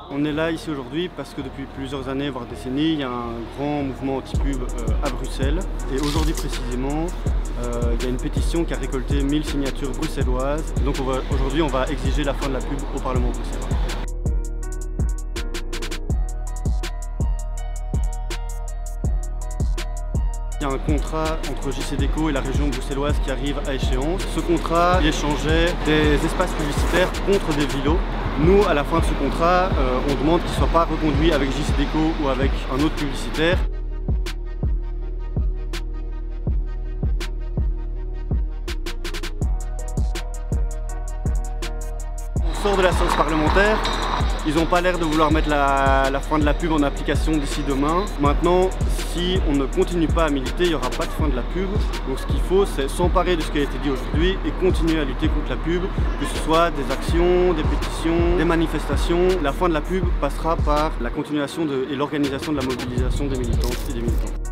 On est là ici aujourd'hui parce que depuis plusieurs années, voire décennies, il y a un grand mouvement anti-pub à Bruxelles. Et aujourd'hui précisément, il y a une pétition qui a récolté 1000 signatures bruxelloises. Donc aujourd'hui, on va exiger la fin de la pub au Parlement bruxellois. Il y a un contrat entre JCDecaux et la région bruxelloise qui arrive à échéance. Ce contrat, il échangeait des espaces publicitaires contre des villos. Nous, à la fin de ce contrat, on demande qu'il ne soit pas reconduit avec JCDecaux ou avec un autre publicitaire. On sort de la séance parlementaire. Ils n'ont pas l'air de vouloir mettre la fin de la pub en application d'ici demain. Maintenant, si on ne continue pas à militer, il n'y aura pas de fin de la pub. Donc ce qu'il faut, c'est s'emparer de ce qui a été dit aujourd'hui et continuer à lutter contre la pub, que ce soit des actions, des pétitions, des manifestations. La fin de la pub passera par la continuation et l'organisation de la mobilisation des militantes et des militants.